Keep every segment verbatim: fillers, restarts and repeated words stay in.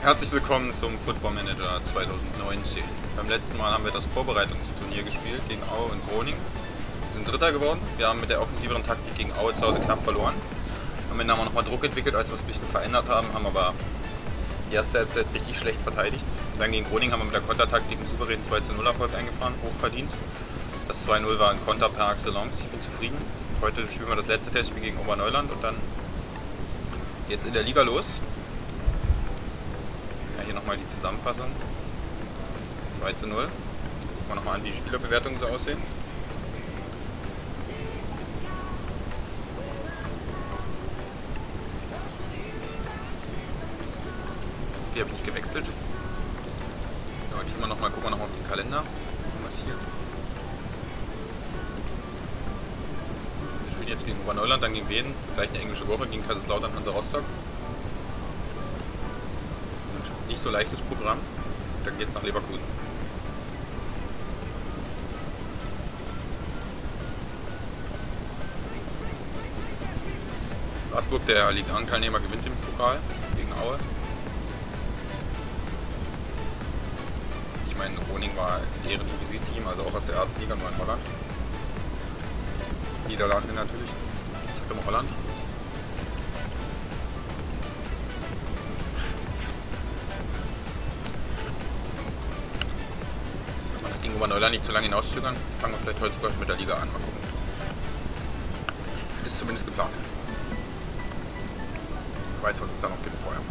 Herzlich willkommen zum Football Manager zweitausendneunzehn. Beim letzten Mal haben wir das Vorbereitungsturnier gespielt gegen Aue und Groningen. Wir sind Dritter geworden. Wir haben mit der offensiveren Taktik gegen Aue zu Hause knapp verloren. Am Ende haben wir nochmal Druck entwickelt, als wir es ein bisschen verändert haben, haben aber die erste Halbzeit richtig schlecht verteidigt. Dann gegen Groningen haben wir mit der Kontertaktik einen souveränen zwei zu null Erfolg eingefahren, hochverdient. Das zwei null war ein Konter per excellence, ich bin zufrieden. Heute spielen wir das letzte Testspiel gegen Oberneuland und dann geht's in der Liga los. Ja, hier nochmal die Zusammenfassung. zwei zu null. Gucken wir nochmal an, wie die Spielerbewertungen so aussehen. Ich habe nicht gewechselt. Ja, jetzt schauen wir noch mal, gucken wir nochmal auf den Kalender. Was hier? Wir spielen jetzt gegen Oberneuland, dann gegen Wien, gleich eine englische Woche gegen Kaiserslautern, Hansa Rostock. Ein nicht so leichtes Programm. Dann geht es nach Leverkusen. Straßburg, der Liga eins-Teilnehmer, gewinnt den Pokal gegen Aue. Ich meine, Groningen war Ehrendivisie-Team, also auch aus der ersten Liga, nur in Holland. Niederlande natürlich. Ich sag immer Holland. Wenn das gegen Oberneuland nicht zu lange hinauszögern, fangen wir vielleicht heute sogar mit der Liga an. Mal gucken. Ist zumindest geplant. Ich weiß, was es da noch gibt vorher.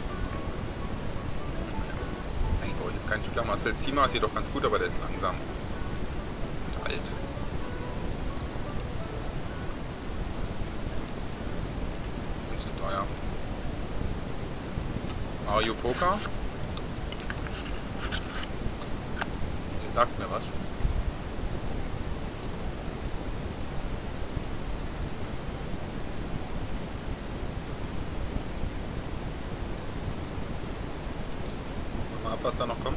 Eigentlich brauche ich jetzt keinen Spieler. Marcel Ziemer ist jedoch ganz gut, aber der ist langsam. Und alt. Und zu teuer. Mario Poker. Der sagt mir was. Was da noch kommt.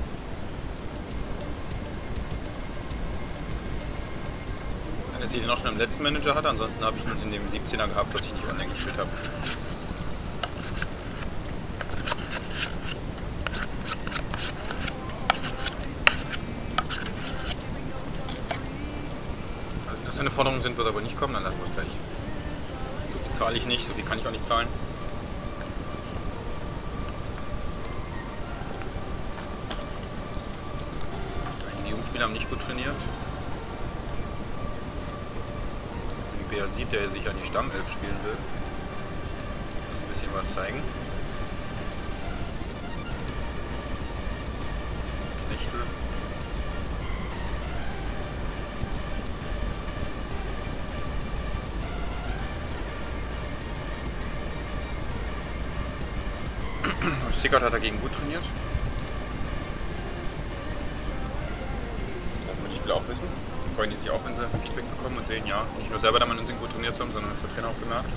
Dass ich den auch schon im letzten Manager hatte, ansonsten habe ich ihn in dem siebzehner gehabt, was ich nicht online gespielt habe. Also, wenn das eine Forderung sind, wird aber nicht kommen, dann lassen wir es gleich. So viel zahle ich nicht, so viel kann ich auch nicht zahlen. Die haben nicht gut trainiert. Wer sieht, der sich an die Stammelf spielen will. Ein bisschen was zeigen. Knechtel. Stickert hat dagegen gut trainiert. Auch wissen. Freuen die sich auch, wenn sie Feedback bekommen und sehen, ja, nicht nur selber, da man uns gut trainiert haben, sondern das der Trainer auch gemerkt.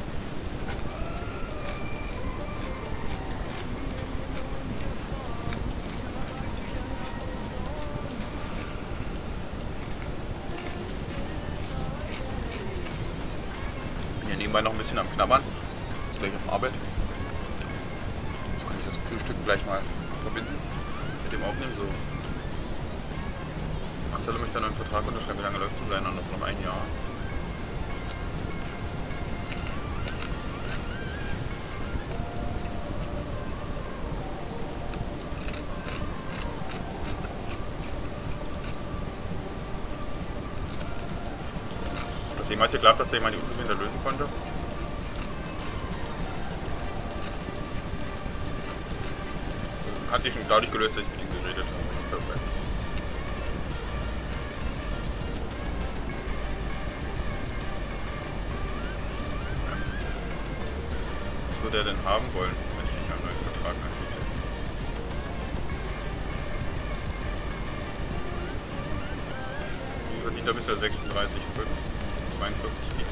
Ich bin hier nebenbei noch ein bisschen am Knabbern. Jetzt gleich auf der Arbeit. Jetzt kann ich das Frühstück gleich mal verbinden mit dem Aufnehmen. So. Marcel möchte dann einen Vertrag unterschreiben, wie lange läuft es? Noch, noch ein Jahr. Dass jemand geglaubt, dass er jemand die Unzufriedenheit lösen konnte. Hat sich schon dadurch gelöst, dass ich mit ihm geredet habe. Perfekt. Was würde er denn haben wollen, wenn ich nicht einen neuen Vertrag anbiete? Wie verdient er bisher sechsunddreißig Komma fünf, zweiundvierzig bieten?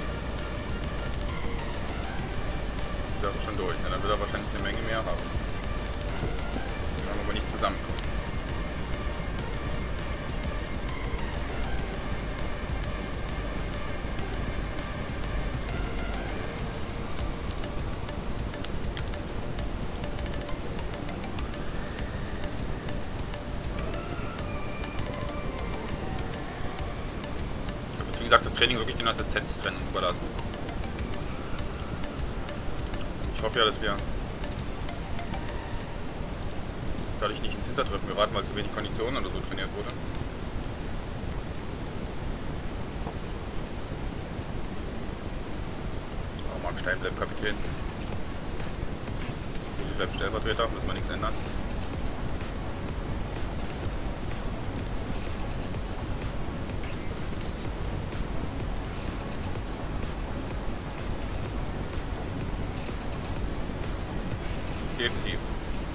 Das ist schon durch, ne? Dann wird er wahrscheinlich eine Menge mehr haben. Wir haben aber nicht zusammenkommen. gesagt, das Training wirklich den Assistenztrainern überlassen. Ich hoffe ja, dass wir dadurch nicht ins Hintertreffen geraten, weil zu wenig Konditionen oder so trainiert wurde. Oh, Marc Stein bleibt Kapitän. Ich bleibe Stellvertreter, müssen wir nichts ändern. Definitiv.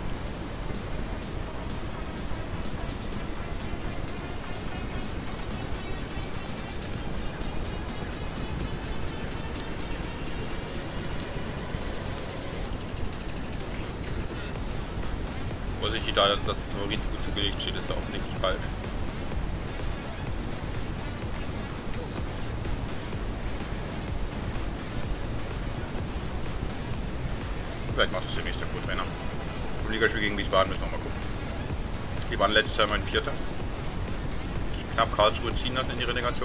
Vorsichtig, da dass das Mauriz gut zugelegt steht, ist auch nicht falsch. Vielleicht macht es demnächst der Co-Trainer. Im Ligaspiel gegen Wiesbaden müssen wir mal gucken. Die waren letztes Jahr mein Vierter. Die knapp Karlsruhe ziehen das in die Relegation.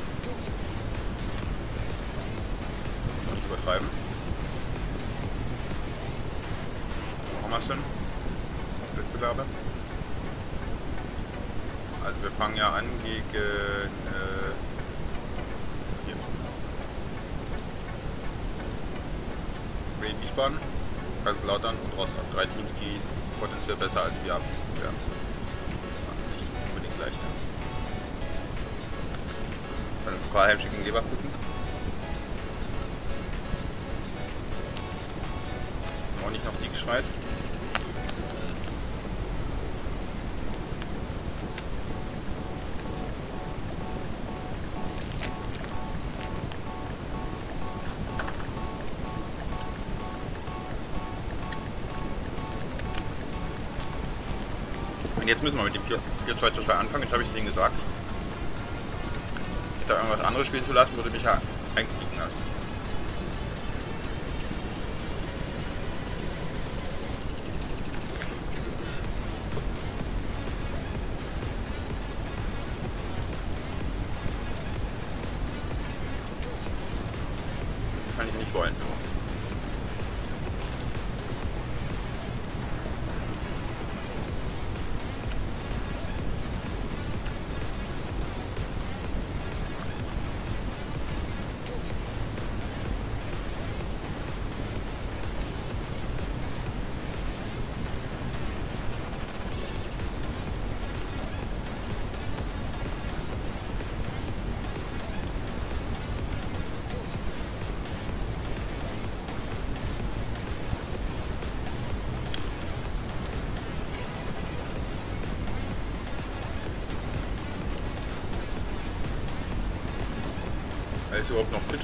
Noch nicht übertreiben. Wo haben wir es denn? Wettbewerbe. Also wir fangen ja an gegen äh, hier. Wien Wiesbaden, Kaiserslautern und Rostock. Drei Teams, die potenziell besser als wir abschließen werden. Das ist nicht unbedingt leicht. Dann ein Pokalheimspiel gegen Leverkusen. Auch nicht nach Sieg schreit. Jetzt müssen wir mit dem vier zwei zwei anfangen, jetzt habe ich es Ihnen gesagt. Da irgendwas anderes spielen zu lassen, würde mich ja einknicken lassen. Kann ich nicht wollen. Er ist überhaupt noch fit.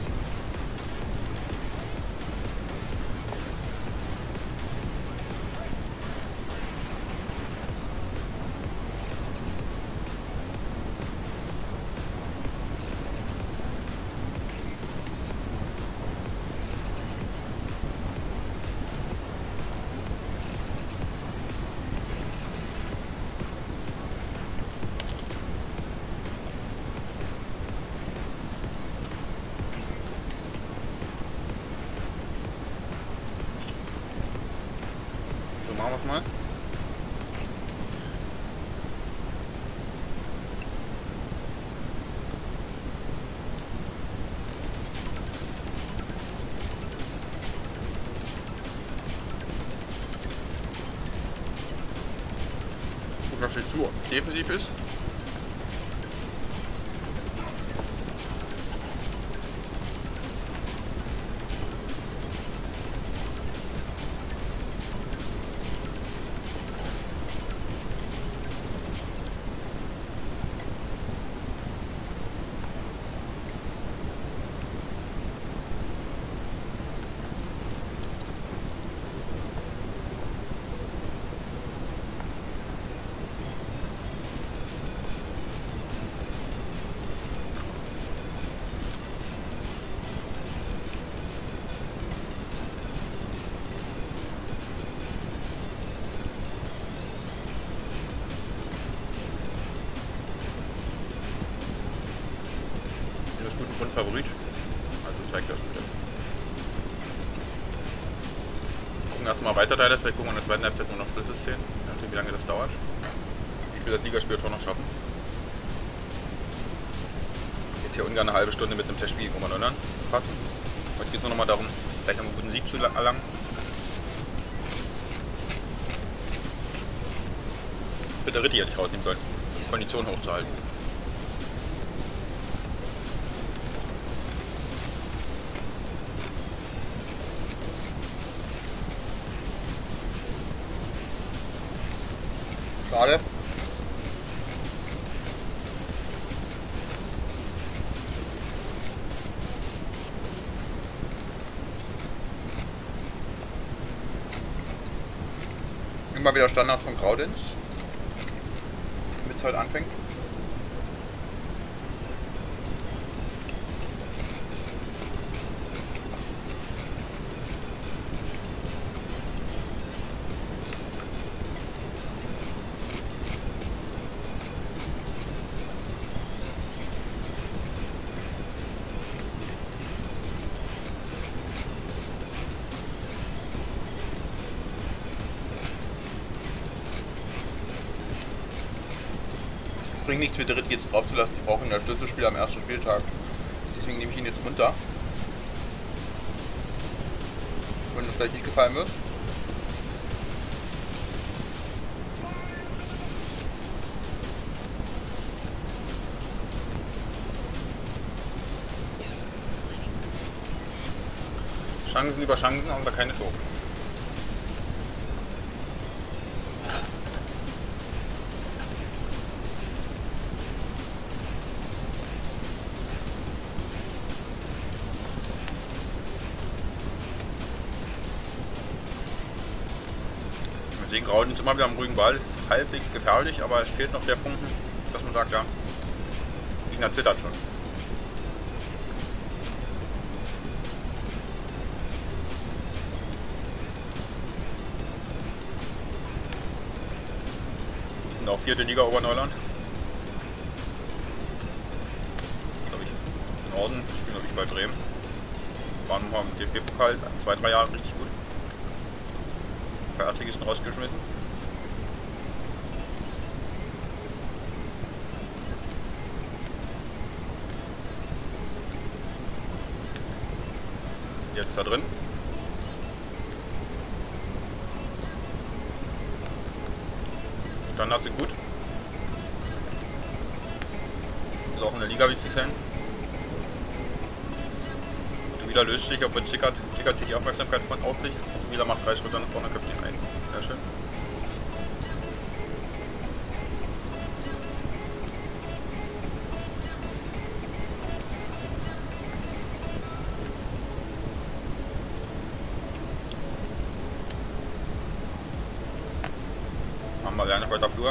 Machen wir es mal. Gucken, ob es zu defensiv ist. Grundfavorit. Also zeigt das wieder. Gucken erstmal weiter da, vielleicht gucken wir in der zweiten Halbzeit nur noch Schlüsselszenen, je nachdem wie lange das dauert. Ich will das Ligaspiel schon noch schaffen. Jetzt hier ungern eine halbe Stunde mit einem Testspiel, wo man dann passen. Heute geht es nur noch mal darum, gleich einen guten Sieg zu erlangen. Bitte Ritti hätte ich rausnehmen sollen, um Kondition hochzuhalten. Schade. Immer wieder Standard von Graudins, damit es heute anfängt. Bringt nichts für Dritt jetzt drauf zu lassen, ich brauche ihn als Schlüsselspieler am ersten Spieltag. Deswegen nehme ich ihn jetzt runter. Wenn das vielleicht nicht gefallen wird. Chancen über Chancen, aber keine Tore. Den Grauden ist immer wieder am ruhigen Ball, es ist halbwegs gefährlich, aber es fehlt noch der Punkt, dass man sagt, ja, der Gegner zittert schon. Wir sind auch vierte Liga Oberneuland. Glaube ich, in Orden, spielen glaube ich bei Bremen. Waren nochmal im D F B-Pokal, zwei, drei Jahre richtig gut. Fertigisten rausgeschmissen. Jetzt da drin. Standards sind gut. Ist auch in der Liga wichtig sein. Wieder löst sich, obwohl Zickert, Zickert sich die Aufmerksamkeit von auf sich. Wieder macht drei Schritte nach vorne, köpft ihn ein. Sehr schön. Machen wir Werner weiter Flur.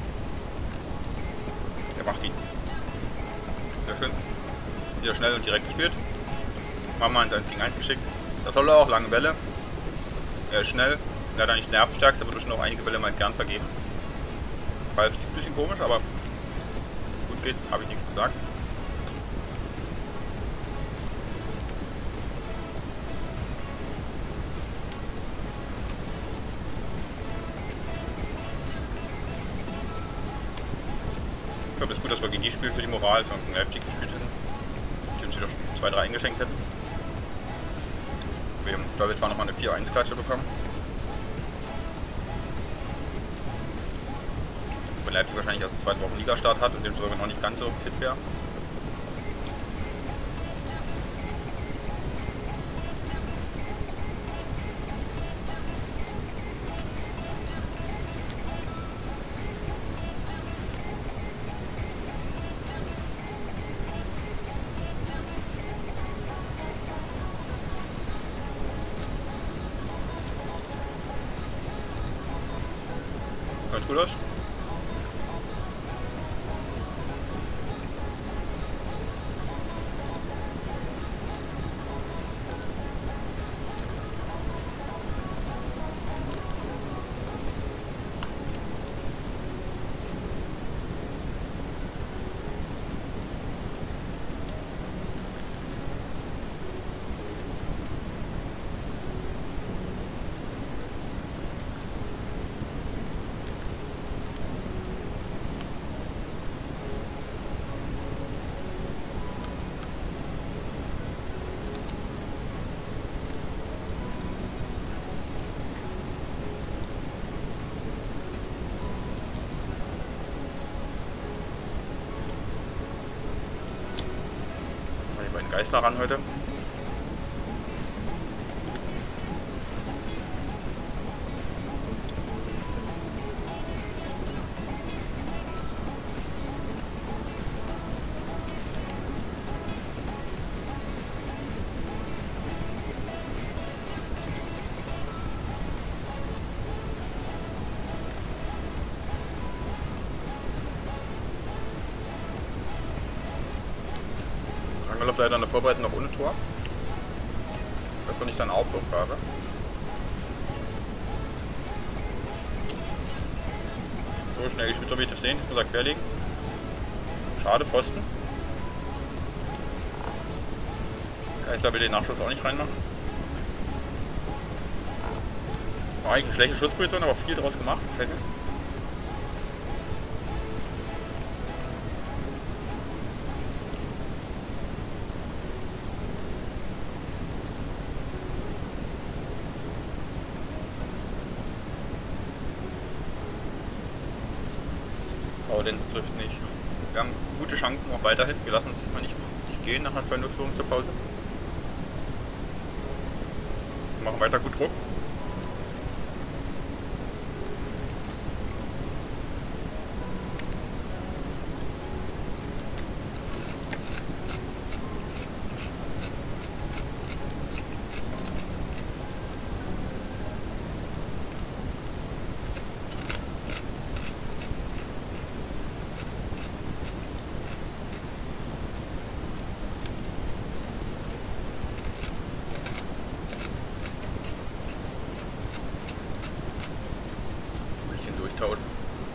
Der macht ihn. Sehr schön. Wieder schnell und direkt gespielt. Haben wir ins eins gegen eins geschickt. Das soll auch lange Bälle. Er ist schnell, leider nicht nervstärkst, aber durch noch einige Bälle mal gern vergeben. War jetzt ein bisschen komisch, aber gut geht, habe ich nichts gesagt. Ich glaube, es ist gut, dass wir gegen die spielen für die Moral, sondern gegen Leipzig gespielt hätten. Die uns doch zwei, drei eingeschenkt hätten. Wir haben, glaube ich, zwar nochmal eine vier eins Klatsche bekommen. Weil Leipzig wahrscheinlich erst zweite Woche Ligastart hat und dem sogar noch nicht ganz so fit wäre. Ganz gut aus. Eisler ran heute. Angeloff leider in der Vorbereitung noch ohne Tor. Das war nicht seine Hauptaufgabe. So schnell gespielt, so wie ich das sehen. Jetzt muss er querlegen. Schade, Pfosten. Geisler will den Nachschuss auch nicht reinmachen. War eigentlich eine schlechte Schussposition, aber viel draus gemacht. Gefällt mir. Gaudenz trifft nicht. Wir haben gute Chancen auch weiterhin. Wir lassen uns diesmal nicht, nicht gehen nach einer zwei null Führung zur Pause. Wir machen weiter gut Druck. Durchtauschen.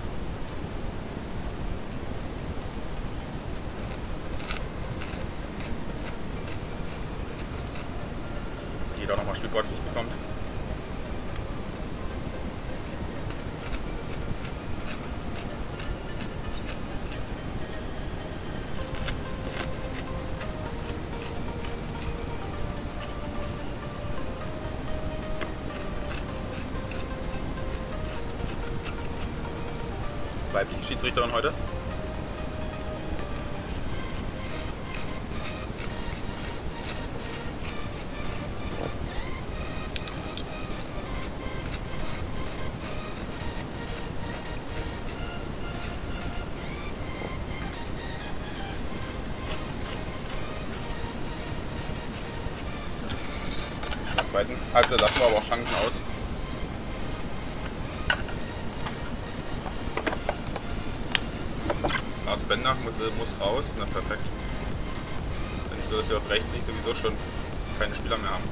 Jeder nochmal Spielpraxis bekommt. Weibliche Schiedsrichterin heute. In der zweiten Halbzeit lassen wir aber auch Chancen aus. Bender muss, muss raus, na perfekt. Wenn so, dass wir auf rechts nicht sowieso schon keine Spieler mehr haben.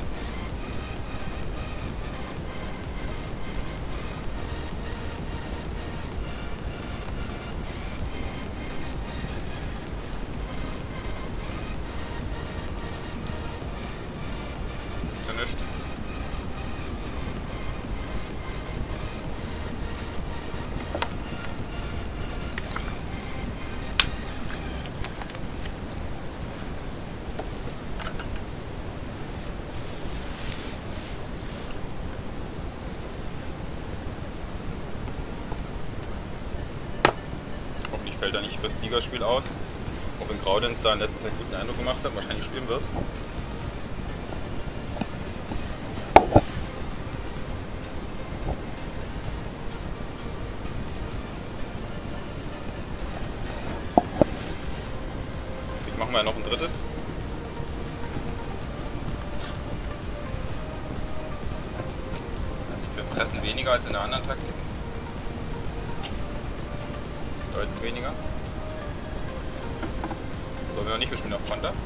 Ist ja nicht. Fällt er nicht fürs Ligaspiel aus, auch wenn Gaudenz da in letzter Zeit guten Eindruck gemacht hat, wahrscheinlich spielen wird. Jetzt machen wir noch ein drittes. Wir pressen weniger als in der anderen Taktik. Deutlich weniger. So, wenn wir nicht, wir spielen auf Konter.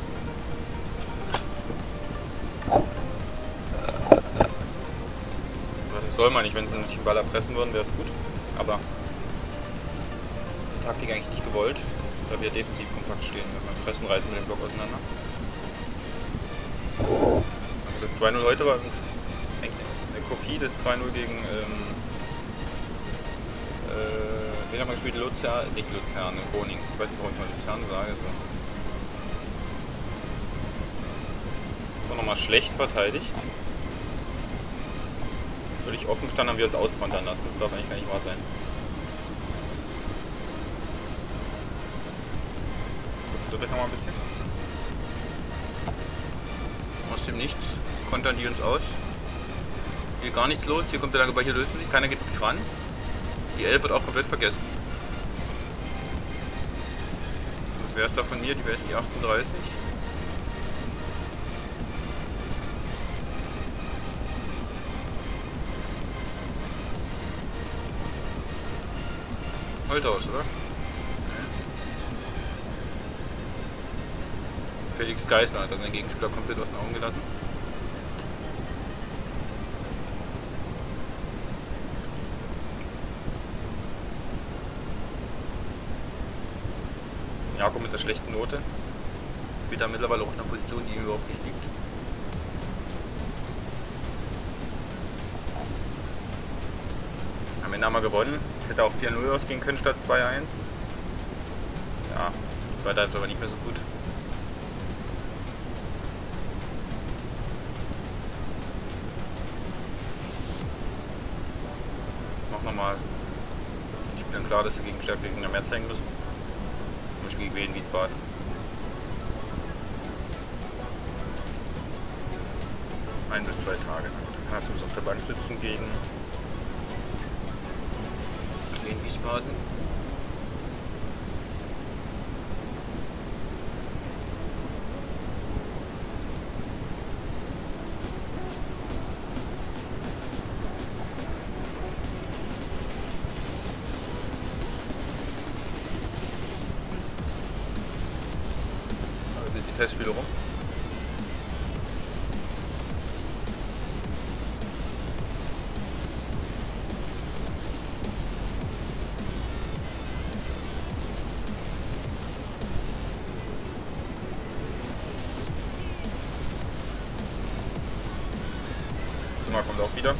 Das soll man nicht, wenn sie natürlich den Ball erpressen würden, wäre es gut. Aber die Taktik eigentlich nicht gewollt, da wir defensiv kompakt stehen. Wenn wir pressen, reißen wir den Block auseinander. Also das zwei null heute war eigentlich eine Kopie des zwei null gegen ähm, äh, wen haben wir gespielt? Luzern, nicht Luzern, Groningen. Ich weiß nicht, warum ich mal Luzern sage. So. So, nochmal schlecht verteidigt. Völlig offen stand, haben wir uns auskontern lassen. Das darf eigentlich gar nicht wahr sein. Stimmt das nochmal ein bisschen? dem Nichts kontern die uns aus. Hier gar nichts los, hier kommt der Lageball, hier lösen sich, keiner geht ran. Die elf wird auch komplett vergessen. Was wäre es da von mir? Die wäre es die achtunddreißig. Holthaus, oder? Felix Geisler hat seinen Gegenspieler komplett aus den Augen gelassen. Jakob mit der schlechten Note. Spielt da mittlerweile auch in einer Position, die ihm überhaupt nicht liegt. Am Ende haben wir gewonnen. Hätte auch vier null ausgehen können statt zwei eins. Ja, weiter ist aber nicht mehr so gut. Mach nochmal. Ich bin klar, dass wir gegen stärkere Gegner mehr zeigen müssen. Zum Beispiel gegen Wien Wiesbaden. Ein bis zwei Tage. Dann kann er zumindest auf der Bank sitzen gegen Wien Wiesbaden. Testspiele rum. Zimmer kommt auch wieder.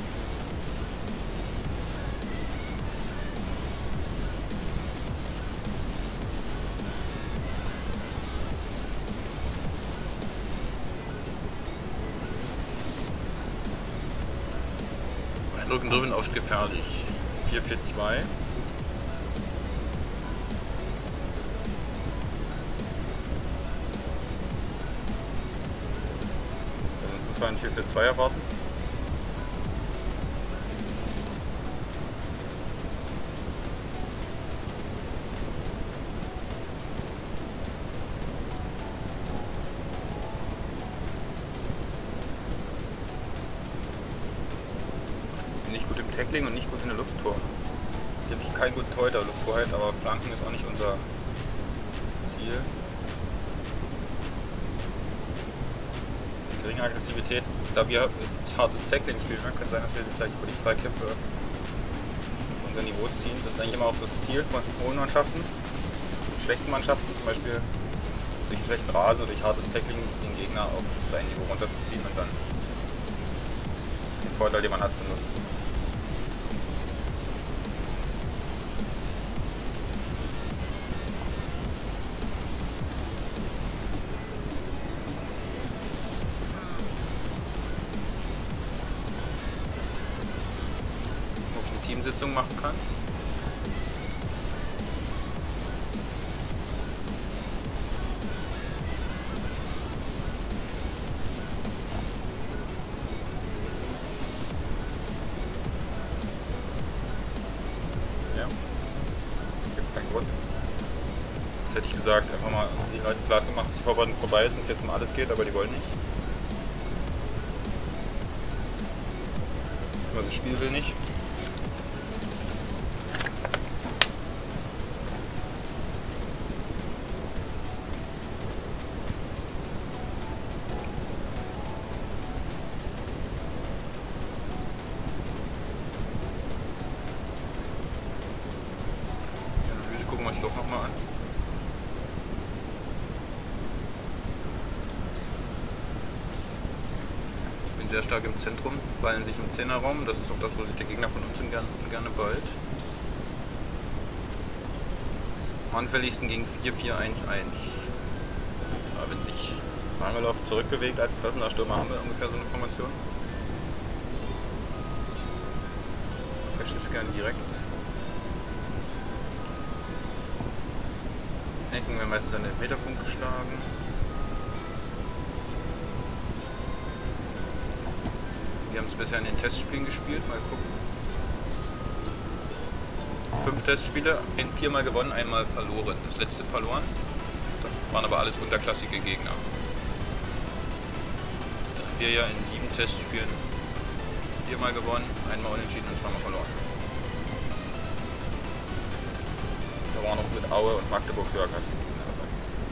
Rücken drüben oft gefährlich. vier vier zwei. Wir müssen vier vier zwei erwarten. Nicht gut im Tackling und nicht gut in der Lufttor. Hier habe ich keinen guten Torhüter, Lufttorheit, aber Flanken ist auch nicht unser Ziel. Geringe Aggressivität, da wir hartes Tackling spielen, dann kann es sein, dass wir vielleicht über die Zweikämpfe unser Niveau ziehen. Das ist eigentlich immer auch das Ziel von hohen Mannschaften. Schlechten Mannschaften, zum Beispiel durch einen schlechten Rasen oder durch hartes Tackling den Gegner auf sein Niveau runterzuziehen und dann den Vorteil, den man hat, zu nutzen. Teamsitzung machen kann. Ja. Gibt keinen Grund. Das hätte ich gesagt, einfach mal die Leute klar gemacht, dass die Vorbereitung vorbei ist und es jetzt um alles geht, aber die wollen nicht. Das Spiel will nicht. Gucken wir uns doch nochmal an. Ich bin sehr stark im Zentrum, ballen sich im Zehnerraum. Das ist auch das, wo sich der Gegner von uns gerne, gerne ballt. Am anfälligsten gegen vier vier eins eins. Da bin ich Mangelow zurückbewegt. Als passender Stürmer haben wir ungefähr so eine Formation. Faschist direkt. Ecken werden meistens an den Meterpunkt geschlagen. bisher in den Testspielen gespielt. Mal gucken. Fünf Testspiele, viermal gewonnen, einmal verloren. Das letzte verloren. Das waren aber alles unterklassige Gegner. Wir ja in sieben Testspielen viermal gewonnen, einmal unentschieden und zweimal verloren. Da waren noch mit Aue und Magdeburg Hörgassen dabei.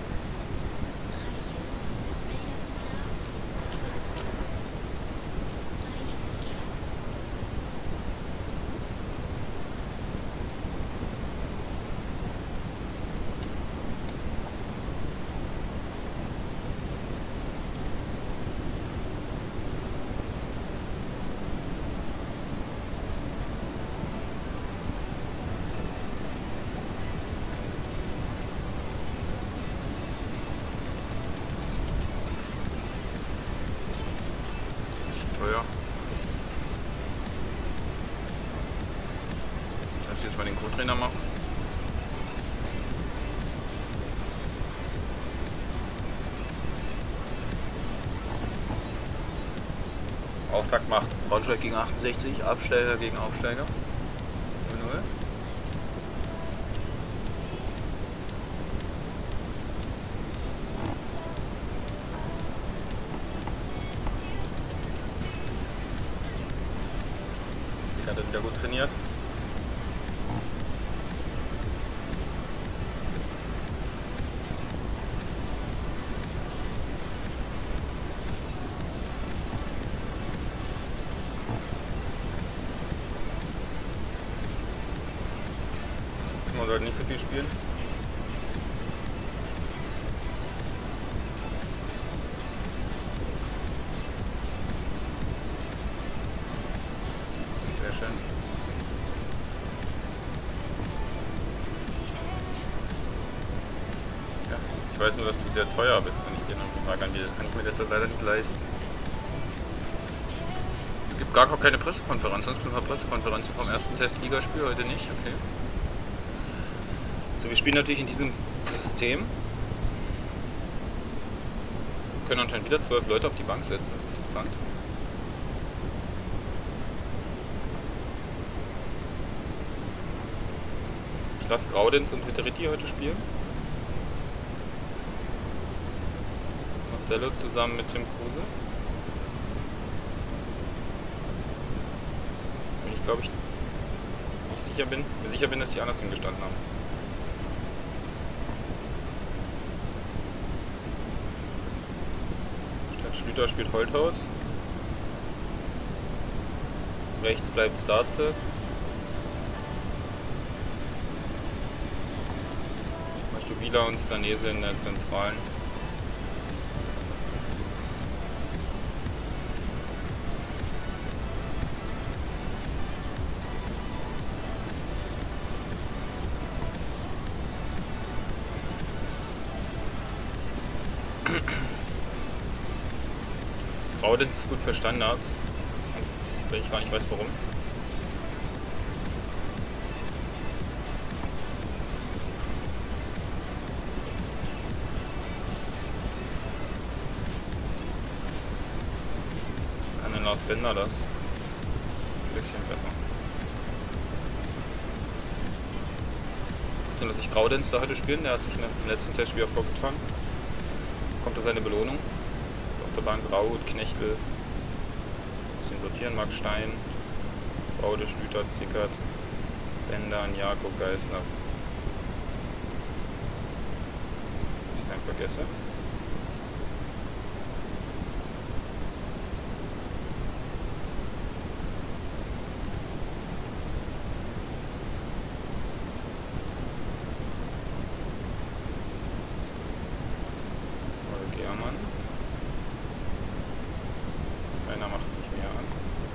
Teuer. Lass ich jetzt mal den Co-Trainer machen. Auftakt macht Braunschweig gegen achtundsechzig, Absteiger gegen Aufsteiger. null null. Sie hat er wieder gut trainiert. Man sollte nicht so viel spielen. Sehr schön. Ja, ich weiß nur, dass du sehr teuer bist, wenn ich dir einen Vertrag anbiete. Das kann ich mir jetzt leider nicht leisten. Es gibt gar keine Pressekonferenz, sonst gibt es eine Pressekonferenz vom ersten Test-Ligaspiel, heute nicht, okay. So, wir spielen natürlich in diesem System. Wir können anscheinend wieder zwölf Leute auf die Bank setzen, das ist interessant. Ich lasse Graudenz und Veteriti heute spielen. Marcelo zusammen mit Tim Kruse. Wenn ich glaube ich nicht sicher bin, mir sicher bin, dass die andersrum gestanden haben. Schlüter spielt Holthaus. Rechts bleibt Startse. Mastuvila und Stanese in der Zentralen. Graudenz ist gut für Standards, wenn ich gar nicht weiß warum. Kann denn Lars Bender das? Ein bisschen besser. So, dass ich Graudenz da heute spielen, der hat sich im letzten Testspiel vorgetragen. Kommt da seine Belohnung. Auf der Bank Raut, Knechtel, bisschen sortieren, Max Stein, Baude, Schlüter, Zickert, Bender, Jakob, Geisler. Was ich keinen vergesse. Keiner macht nicht mehr an.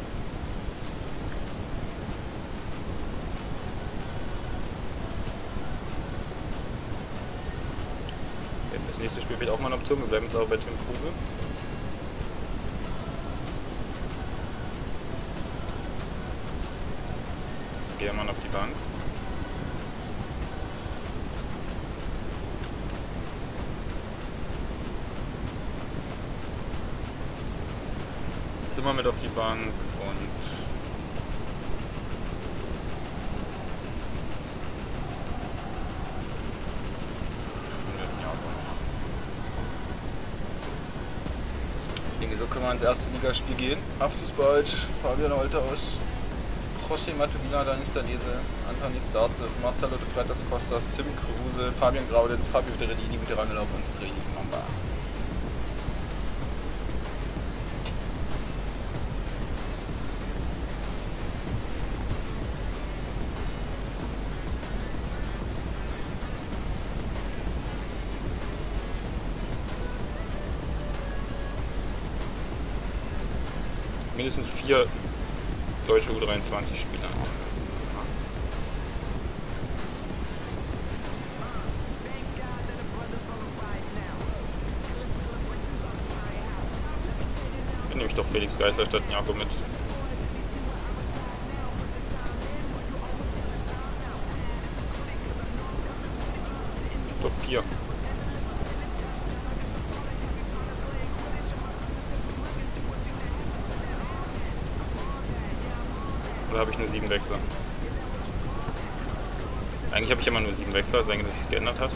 Okay, das nächste Spiel wird auch mal eine Option. Wir bleiben jetzt auch bei Tim Kruse. German auf die Bank. Zimmer mit auf die Bank Also können wir ins erste Ligaspiel gehen. Haftus Balc, Fabian Holthaus, José Matubina, Danis Danese, Antoni Starze, Marcelo de Freitas Costas, Tim Kruse, Fabian Graudenz, Fabio Terellini mit Rangelauf und Training Mamba. Mindestens vier deutsche U dreiundzwanzig Spieler. Dann nehme ich doch Felix Geisler statt Jako mit. Doch vier. Oder habe ich nur sieben Wechsler? Eigentlich habe ich immer nur sieben Wechsler, wenn es sich geändert hat.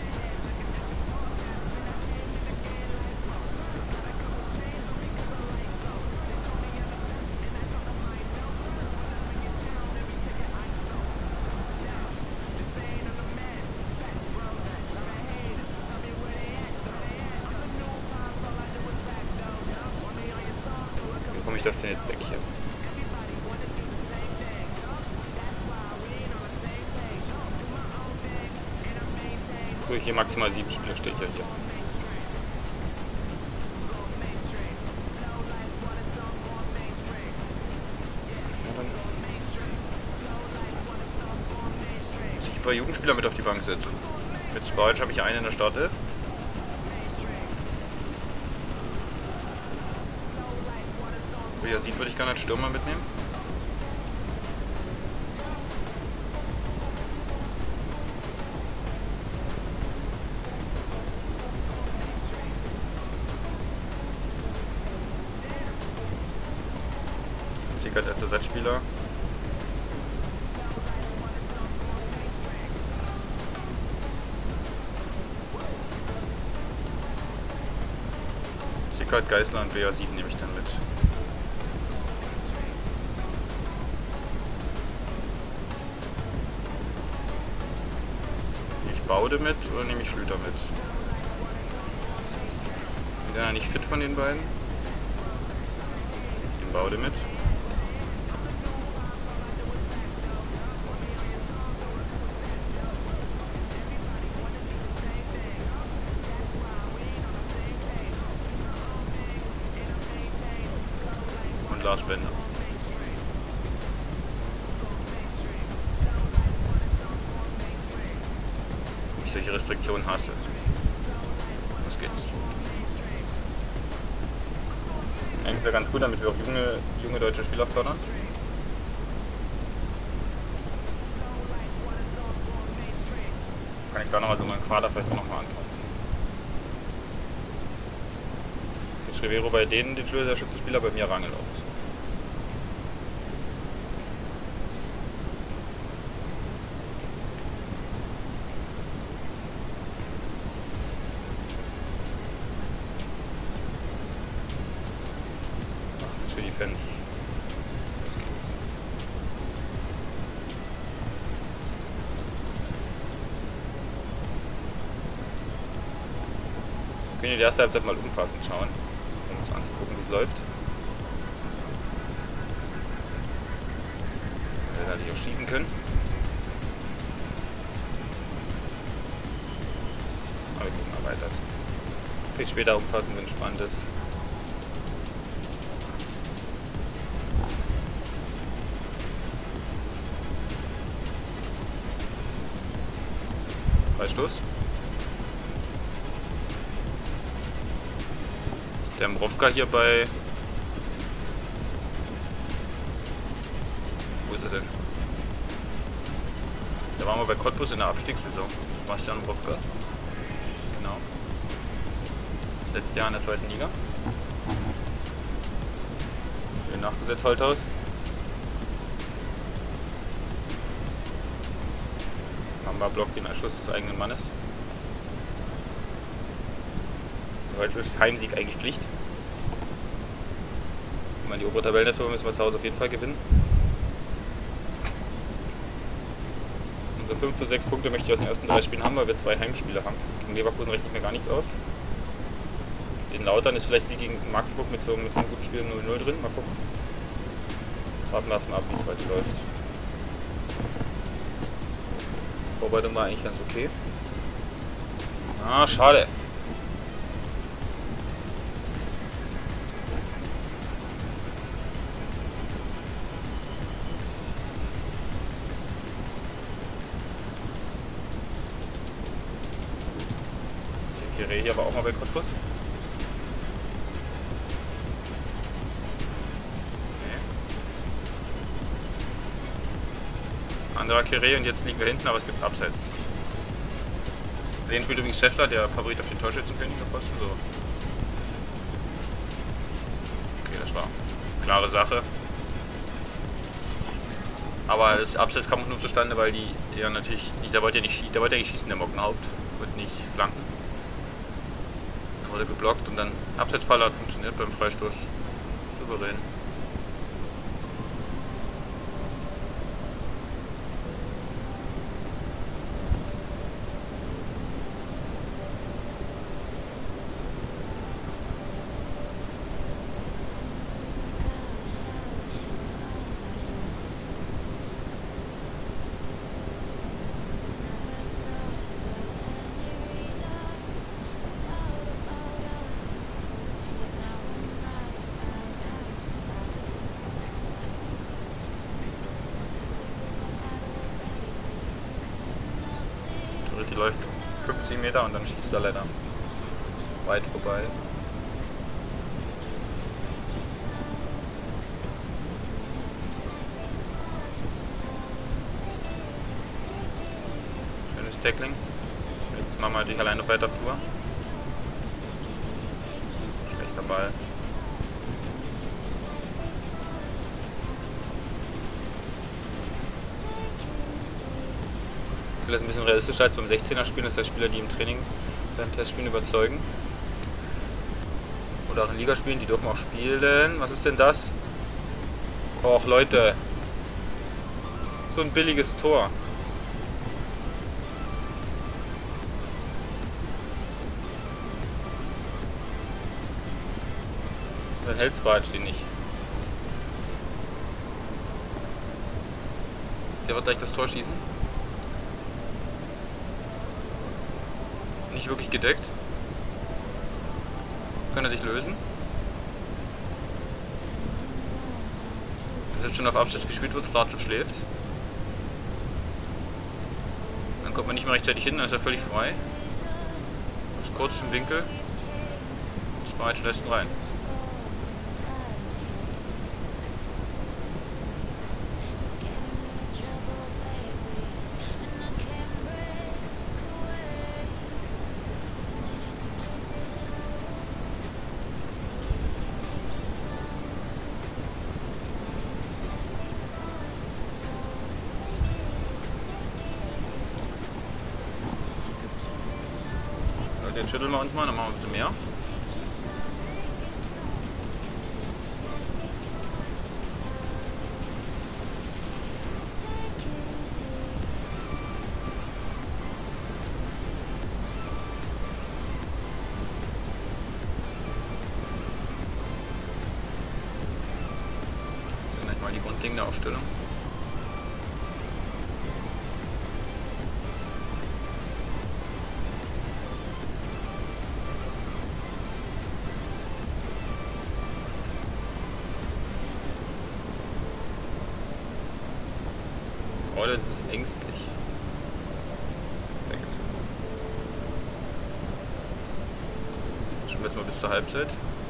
Wie bekomme ich das denn jetzt weg hier? So, hier maximal sieben Spieler steht ja hier. Ja, dann muss ich ein paar Jugendspieler mit auf die Bank setzen. Mit Sparic habe ich einen in der Startelf. Wie ihr seht, würde ich gerne als Stürmer mitnehmen. Sickert als Ersatzspieler. Sickert, Geisler und W A sieben nehme ich dann mit. Nehme ich Baude mit oder nehme ich Schlüter mit? Ist der nicht fit von den beiden? Ich nehme Baude mit. Lars Bender. Ich solche Restriktionen hasse. Was geht's? Eigentlich wäre ganz gut, damit wir auch junge, junge deutsche Spieler fördern. Kann ich da nochmal so meinen Quader vielleicht auch nochmal anpassen. Jetzt Rivero bei denen den Schützenspieler, bei mir Rangelauf. Für die Fans. Wir können die erste Halbzeit mal umfassend schauen, um uns anzugucken, wie es läuft. Wir werden natürlich auch schießen können. Aber wir gucken mal weiter. Viel später umfassen, wenn es spannend ist. Freistoß. Der Mrovka hier bei... Wo ist er denn? Der war mal bei Cottbus in der Abstiegssaison. Bastian Mrovka. Genau. Letztes Jahr in der zweiten Liga. Hier nachgesetzt Holthaus. Mamba blockt den Anschluss des eigenen Mannes. Heute ist Heimsieg eigentlich Pflicht. Ich meine, die obere Tabellenhälfte müssen wir zu Hause auf jeden Fall gewinnen. Unsere fünf bis sechs Punkte möchte ich aus den ersten drei Spielen haben, weil wir zwei Heimspiele haben. Gegen Leverkusen rechne ich mir gar nichts aus. In Lautern ist vielleicht wie gegen Magdeburg mit so, mit so einem guten Spiel null null drin. Mal gucken. Warten lassen ab, wie es weiter läuft. Vorbereitung war eigentlich ganz okay. Ah, schade. Der hier war auch mal bei Cottbus. Anderer Kere und jetzt liegen wir hinten, aber es gibt Abseits. Den spielt übrigens Scheffler, der Favorit auf den Torschützenkönig gepostet. So. Okay, das war eine klare Sache. Aber das Abseits kam auch nur zustande, weil die ja natürlich, der wollte ja nicht, der wollte ja nicht schießen, der Mockenhaupt, wird nicht flanken. Wurde geblockt und dann Abseitsfall hat funktioniert beim Freistoß. Souverän. Die läuft fünfzehn Meter und dann schießt er leider weit vorbei. Schönes Tackling. Jetzt machen wir natürlich alleine auf weiter Flur. Schlechter Ball. Das ist ein bisschen realistischer als beim sechzehner spielen, das heißt Spieler, die im Training beim Testspielen überzeugen. Oder auch in Ligaspielen, die dürfen auch spielen. Was ist denn das? Och Leute. So ein billiges Tor. Dann hält's bereits die nicht. Der wird gleich das Tor schießen. Nicht wirklich gedeckt. Kann er sich lösen. Wenn jetzt schon auf Abstand gespielt wird, Startschutz schläft. Dann kommt man nicht mehr rechtzeitig hin, dann ist er völlig frei. Ist kurz im Winkel. Das war jetzt lässt ihn rein. Den schütteln wir uns mal, dann machen wir ein bisschen mehr. So, gleich mal die grundlegende Aufstellung. Das ist ängstlich. Perfekt. Das schauen wir jetzt mal bis zur Halbzeit.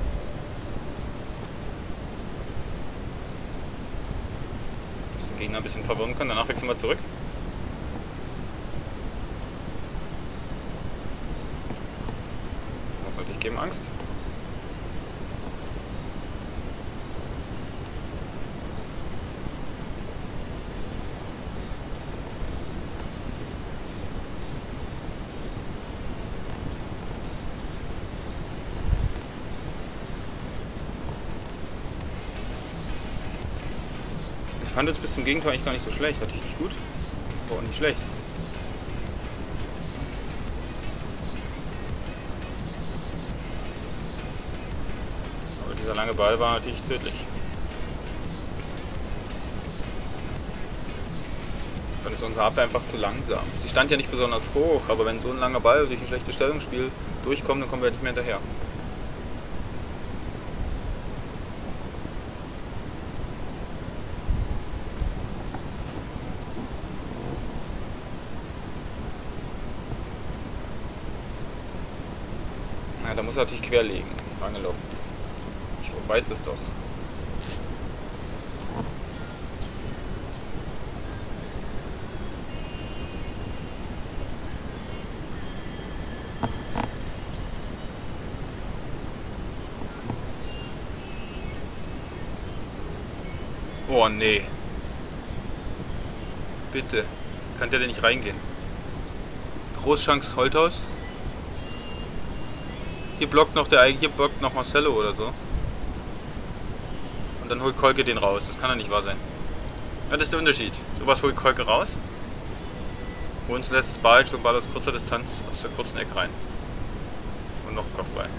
Dass den Gegner ein bisschen verwirren kann. Danach wechseln wir zurück. Ich gebe Angst. kannte es bis zum Gegentor eigentlich gar nicht so schlecht. Natürlich nicht gut, aber auch nicht schlecht. Aber dieser lange Ball war natürlich tödlich. Dann ist unsere Abwehr einfach zu langsam. Sie stand ja nicht besonders hoch, aber wenn so ein langer Ball durch ein schlechtes Stellungsspiel durchkommt, dann kommen wir nicht mehr hinterher. Ja, da muss er natürlich querlegen. Rangelov. Ich weiß es doch. Oh nee. Bitte. Kann der denn nicht reingehen? Großchance Holthaus. Hier blockt noch der hier blockt noch Marcelo oder so. Und dann holt Kolke den raus. Das kann doch nicht wahr sein. Ja, das ist der Unterschied. Sowas holt Kolke raus. Und lässt Ball so Ball aus kurzer Distanz aus der kurzen Ecke rein. Und noch Kopfball.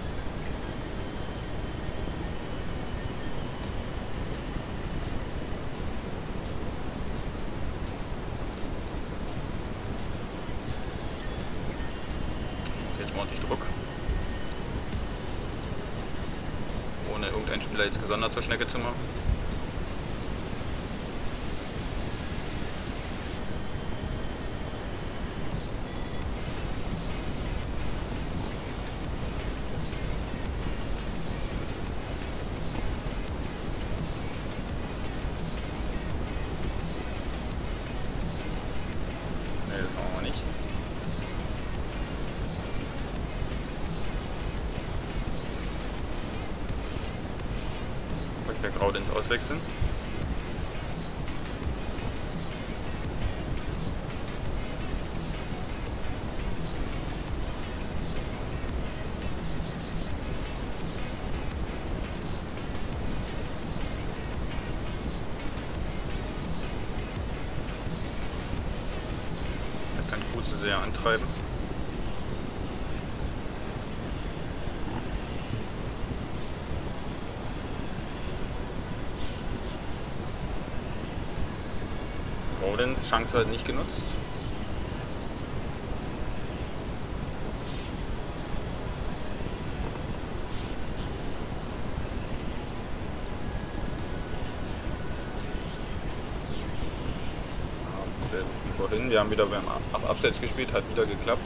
Ordentlich Druck. Ohne irgendeinen Spieler jetzt gesondert zur Schnecke zu machen. Nee, das machen wir nicht. Der Graut ins Auswechseln. Er kann Kruse sehr antreiben. Rodens Chance halt nicht genutzt. Wie vorhin, wir haben wieder beim Abseits gespielt, hat wieder geklappt.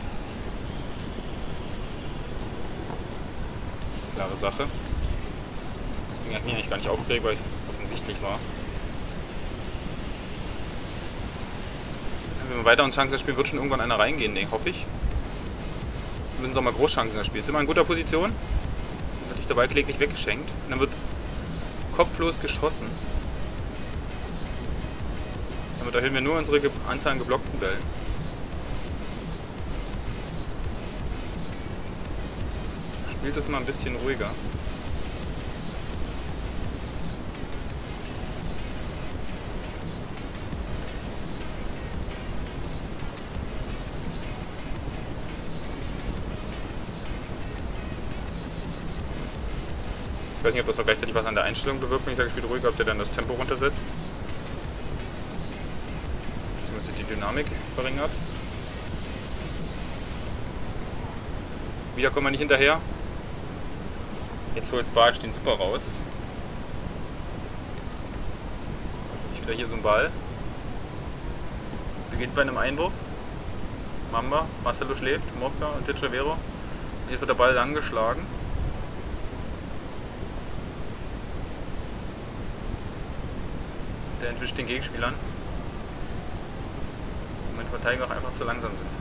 Klare Sache. Ich habe mich eigentlich gar nicht aufgeregt, weil es offensichtlich war. Wenn wir weiter uns Chancen spielen, wird schon irgendwann einer reingehen, denke hoffe ich. Wir müssen auch mal Großchancen spielen. Sind wir in guter Position? Dann hatte ich dabei kläglich weggeschenkt. Und dann wird kopflos geschossen. Damit erhöhen wir nur unsere Anzahl an geblockten Bällen. Spielt das mal ein bisschen ruhiger. Ich weiß nicht, ob das auch gleichzeitig was an der Einstellung bewirkt, wenn ich sage, ich spiele ruhiger, ob der dann das Tempo runtersetzt. Beziehungsweise die Dynamik verringert. Wieder kommen wir nicht hinterher. Jetzt holt Bartsch den Super raus. Das ist wieder hier so ein Ball. Beginnt bei einem Einwurf. Mamba, Marcelo schläft, Mofka und Tejavero. Jetzt wird der Ball lang geschlagen. Der entwischt den Gegenspielern. Und wenn die Verteidiger auch einfach zu langsam sind.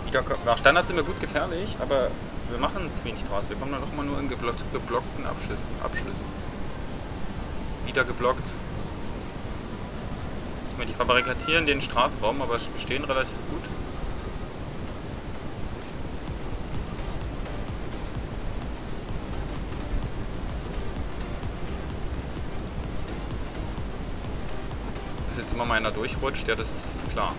Wieder, nach Standard sind wir gut gefährlich, aber wir machen zu wenig draus. Wir kommen dann doch mal nur in geblock, geblockten Abschlüssen. Abschlüssen. Wieder geblockt. Die verbarrikadieren den Strafraum, aber wir stehen relativ gut. Dass jetzt immer mal einer durchrutscht, ja, das ist klar.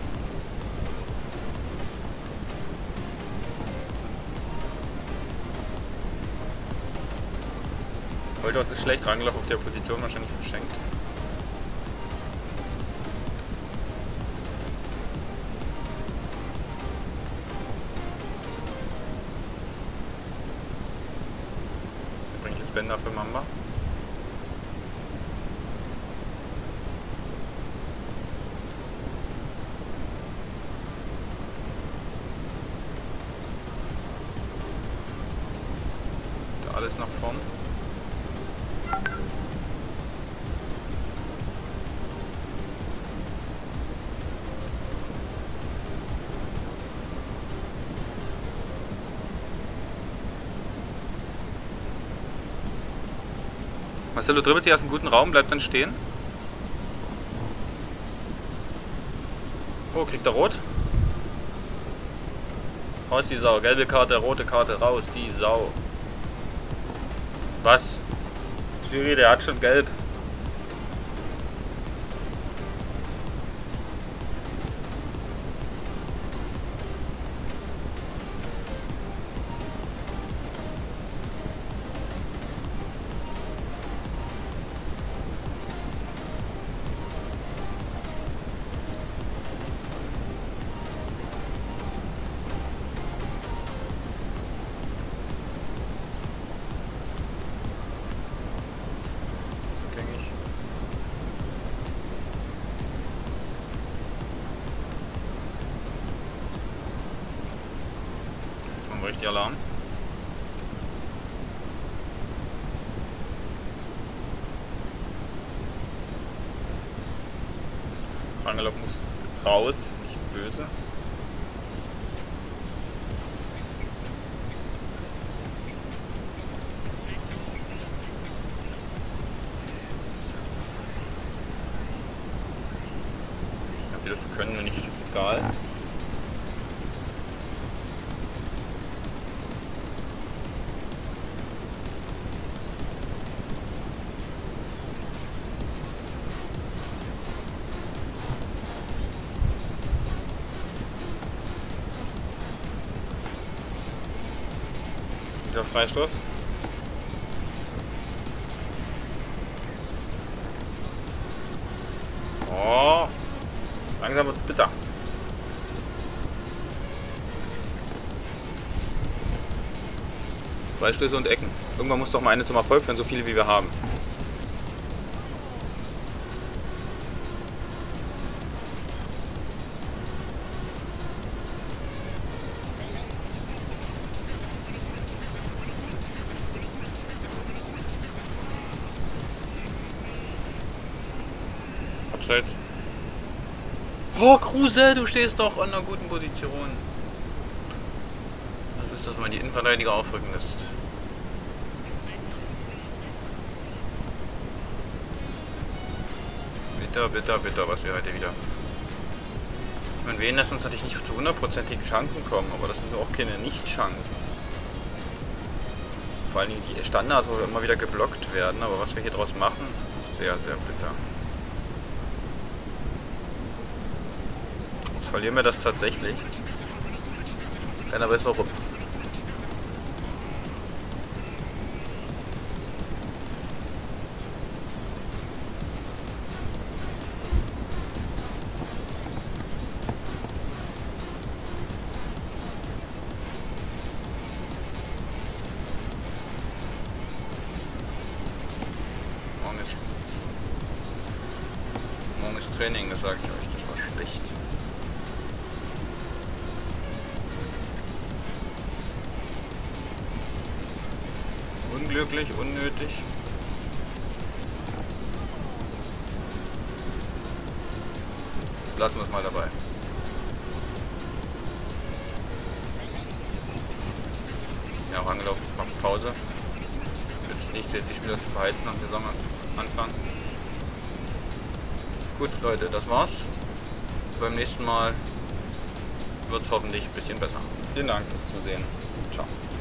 Holthaus ist schlecht, Rangelauf auf der Position wahrscheinlich verschenkt. So bringe ich jetzt Bänder für Mamba. Da alles nach vorn. Marcelo dribbelt sich aus einem guten Raum, bleibt dann stehen. Oh, kriegt er rot? Raus die Sau. Gelbe Karte, rote Karte, raus die Sau. Was? Schiri, der hat schon gelb. Richtig Alarm. Rangelauf muss raus, nicht böse. Ja, wie das können wir nicht, ist egal. Wieder Freistoß. Oh, langsam wird's bitter. Freistöße und Ecken. Irgendwann muss doch mal eine zum Erfolg führen, so viele wie wir haben. Oh, Kruse, du stehst doch an einer guten Position. Du willst, dass man die Innenverteidiger aufrücken lässt. Bitter, bitter, bitter, was wir heute wieder. Ich meine, wir lassen uns natürlich nicht zu hundertprozentigen Chancen kommen, aber das sind auch keine Nicht-Chancen. Vor allem die Standards, wo wir immer wieder geblockt werden, aber was wir hier draus machen, sehr, sehr bitter. Verlieren wir das tatsächlich. Keiner weiß warum. Morgen ist, morgen ist Training, das sage ich euch, das war schlecht. Unglücklich, unnötig. Lassen wir es mal dabei. Ja, auch angelaufen, macht Pause. Jetzt nicht jetzt die Spieler zu verheizen am Saisonanfang. Gut, Leute, das war's. Beim nächsten Mal wird es hoffentlich ein bisschen besser. Vielen Dank fürs Zusehen. Ciao.